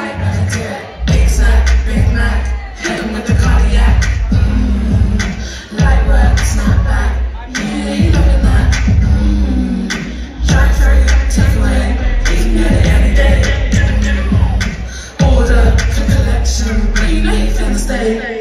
like, nothing to it. Big snack, big Mac, hit 'em with the cardiac. Light work, snap back. Yeah, you loving that. Try through, take away. You can get it any day. Order for collection, bring Nymph in the state.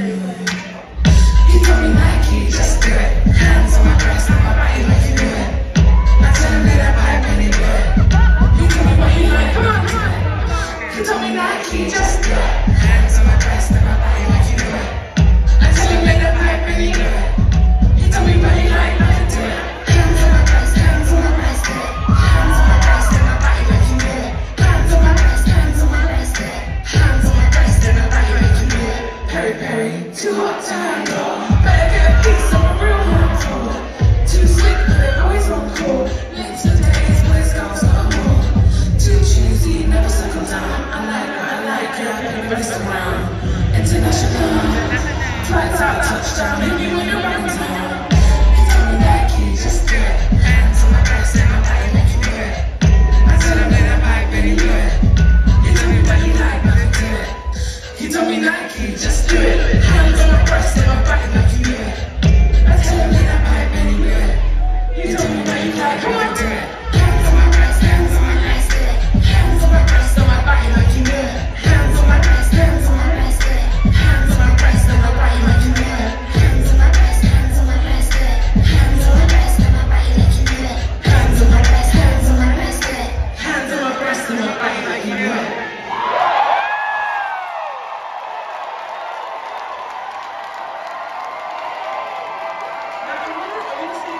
He told me Nike, just do it. Hands on my breast, on my body, make you do it. I tell him that I vibe and he do it. He told me what he like, come on, come on. He told me Nike, just do it. Hands on my breast, on my body, make you do it. I tell him that I vibe and he do it. He told me what he like, make you do it. Hands on my breast, do it. Hands on my breast, on my body, make you do it. Hands on my breast, do it. Hands on my breast, on my body, make you do it. Peri peri, too hot to handle. Better get a piece of a real handful. Too slick, but they always on call. Lips for days, boys, girls, got more. Too choosy, never settle down. I like, yeah, baby, rest around. International, flights out, touchdown. Maybe when you're around town. He told me Nike, just do it. Hands on my breast and my body, make you do it. I tell him that I vibe and he do it. He told me what he like, nothing to it. He told me Nike, just do it. Hands on my breast and my body, make you do it. I tell him that I vibe and he do it. He told me what he like, come on, do it. Hands on my breast, do it. Hands on my breast and my body, make you do it. Hands on my breast, do it. Hands on my breast and my body, make you do it. Hands on my breast, do it. Hands on my breast and my body, make you do it. Hands on my breast, do it. Hands on my breast and my body, make you do it. I want to see